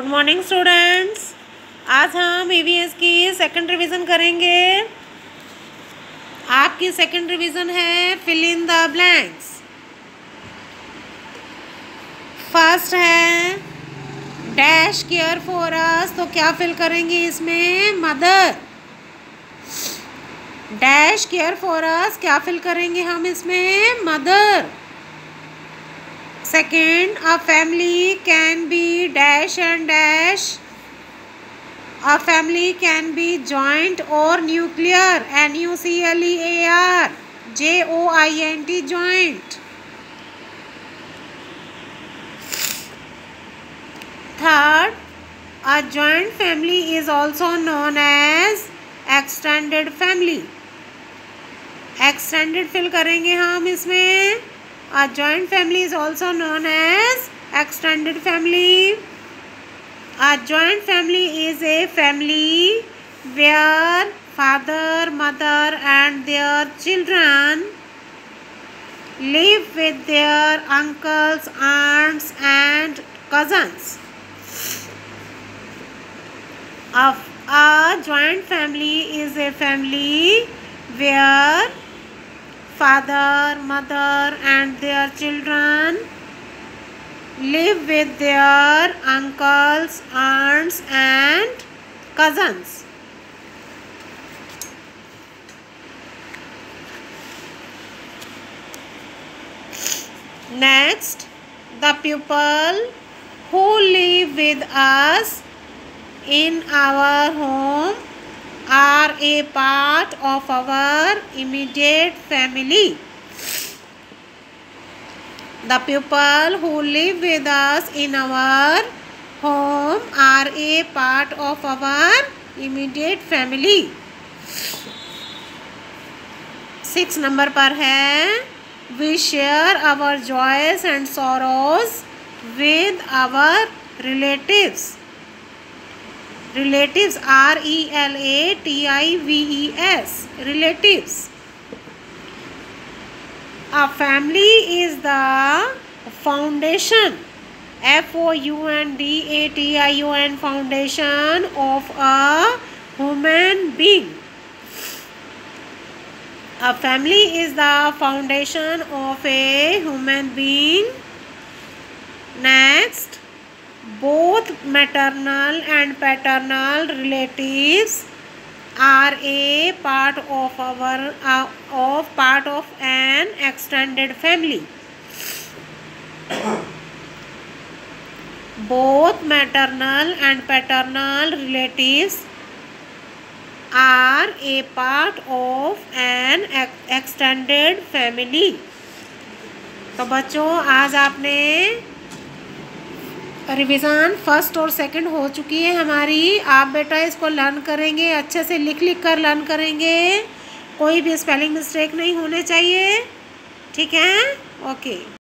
Good morning students. आज हम EVS की सेकंड रिवीजन करेंगे। आपकी सेकंड रिवीजन है fill in the blanks. First है डैश केयर फॉर अस, तो क्या फिल करेंगे इसमें? Mother. Dash care for us, क्या फिल करेंगे हम इसमें? Mother. Second, a family can be dash and dash. A family can be joint or nuclear. NUCLEAR. JOINT, joint. Third, a joint family is also known as extended family. Extended fill करेंगे हम इसमें। A joint family is also known as extended family. A joint family is a family where father, mother and their children live with their uncles, aunts and cousins. A joint family is a family where father, mother and their children live with their uncles, aunts and cousins. Next, the people who live with us in our home are a part of our immediate family. The people who live with us in our home are a part of our immediate family. 6 number पर है we share our joys and sorrows with our relatives. Relatives, RELATIVES, relatives. A family is the foundation, FOUNDATION, foundation of a human being. A family is the foundation of a human being. Next, both maternal and paternal relatives are a part of an extended family. Both maternal and paternal relatives are a part of an extended family. तो बच्चों, आज आपने revision first और second हो चुकी है हमारी। आप बेटा इसको लर्न करेंगे, अच्छे से लिख कर लर्न करेंगे, कोई भी स्पेलिंग मिस्टेक नहीं होने चाहिए। ठीक है? ओके।